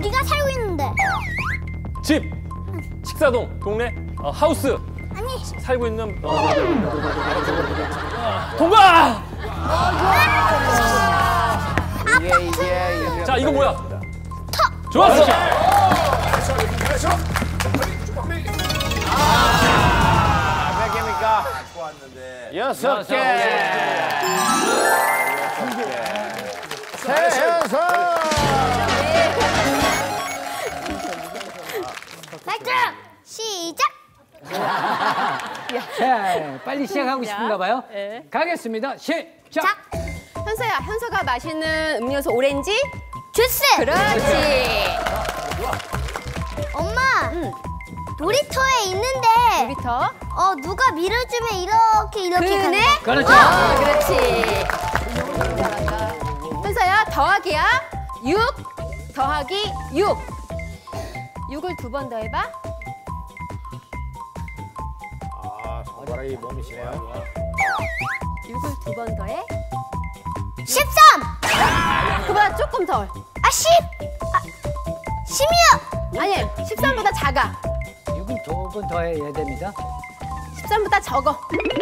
우리가 살고 있는데. 집, 식사동, 동네, 하우스. 아니. 살고 있는 동가. 자, 이거 뭐야? 터. 좋았어. 몇 개입니까? 여섯 개. 세연서. 발전 시작. 자, 빨리 시작하고 싶은가 봐요. 네. 가겠습니다. 시작. 현서야, 현서가 마시는 음료수 오렌지 주스. 그렇지. 엄마. 놀이터에 있는데. 놀이터. 누가 밀어주면 이렇게 그네? 가는 거. 그렇죠. 그렇지. 현서야, 더하기야. 6 더하기 6. 6을 두 번 더해봐. 손가락이 몸이시네요. 6을 두 번 더해. 13. 그보다 조금 덜. 10. 16. 아니, 13보다 작아. 6은 두 번 더 해야 됩니다. 13보다 적어.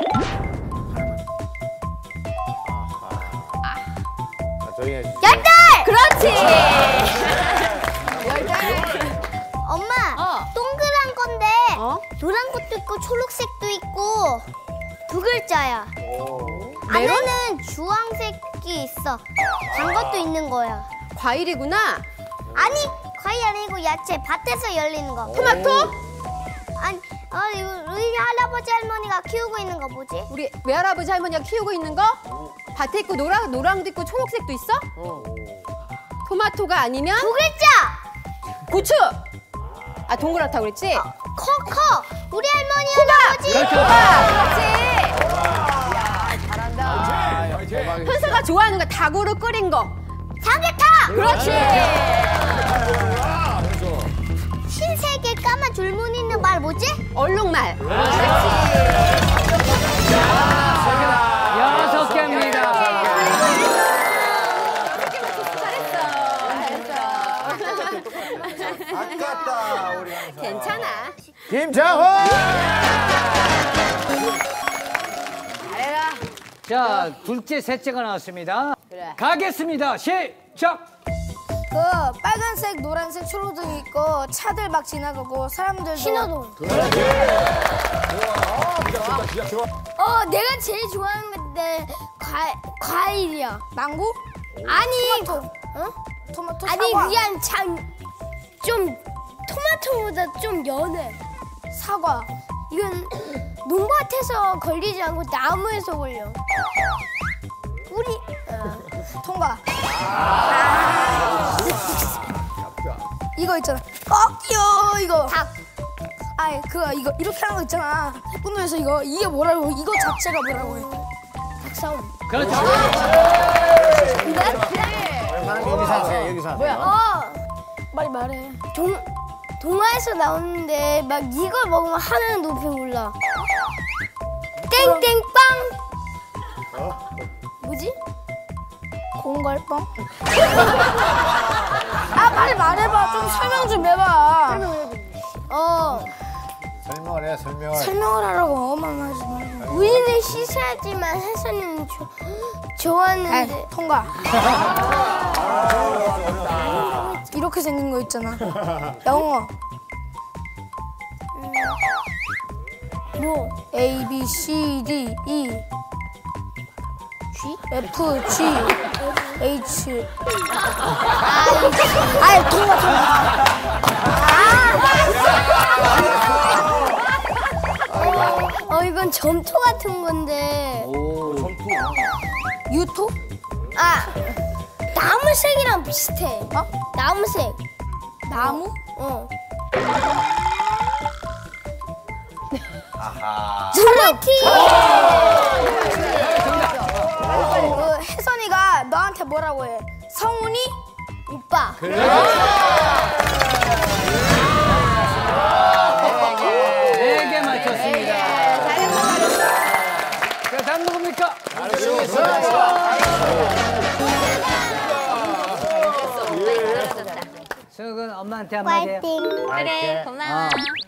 조용히 해주세요. 18. 그렇지. 18. 엄마. 동그란 건데. 노란 것도 있고 초록색도 있고 두 글자야. 안에는 주황색이 있어. 단 것도 있는 거야. 과일이구나. 아니, 과일 아니고 야채. 밭에서 열리는 거. 토마토? 아니, 이거 우리 할아버지 할머니가 키우고 있는 거 뭐지? 우리 외할아버지 할머니가 키우고 있는 거? 밭에 있고 노랑도 있고 초록색도 있어? 토마토가 아니면? 두 글자. 고추! 아, 동그랗다고 그랬지? 커. 우리 할머니 호박! 할아버지. 그렇지. 야, 잘한다. 현서가 좋아하는 거 닭으로 끓인 거. 삼계탕. 그렇지. 흰색에 까만 줄무늬 있는 말 뭐지? 얼룩말. 그렇지. 6개입니다. 아깝다 우리 항상. 괜찮아. 김창호. 잘해라. 자, 둘째, 셋째가 나왔습니다. 그래. 가겠습니다. 시작. 그 빨간색, 노란색, 초록등이 있고 차들 막 지나가고 사람들도 신호등. 내가 제일 좋아하는 건데 과일이야. 망고? 아니, 토마토, 아니 사과, 그냥 좀 토마토보다 좀 연해. 사과. 이건 농밭에서 걸리지 않고 나무에서 걸려. 우리 통과. 이거 있잖아. 꺾여 이거. 닭. 아니 그거 이거 이렇게 하는 거 있잖아. 태권도에서 이게 뭐라고? 이거 자체가 뭐라고 해? 닭싸움. 그렇죠. 여기 사세요. 여기 사세요. 뭐야? 빨리 말해. 동화에서 나오는데 막 이걸 먹으면 하늘은 높이 올라. 땡땡빵. 뭐지? 공갈빵? 아 빨리 말해봐. 좀 설명 좀 해봐. 설명을 해 설명을. 설명을 하라고 엄마만 하지 말고. 우리는 씻어야지만 혜선이는 좋았는데. 통과. 이렇게 생긴 거 있잖아. 영어. 뭐? A, B, C, D, E, G? F, G, H. 아이, 통과. 이건 점토 같은 건데. 유토? 나무색이랑 비슷해. 나무색. 나무? 스마티. 혜선이가 너한테 뭐라고 해? 성훈이? 오빠. 네 개 맞췄습니다. 자, 다음 누굽니까? 승욱은 엄마한테 한마디 해요. 파이팅. 그래, 고마워.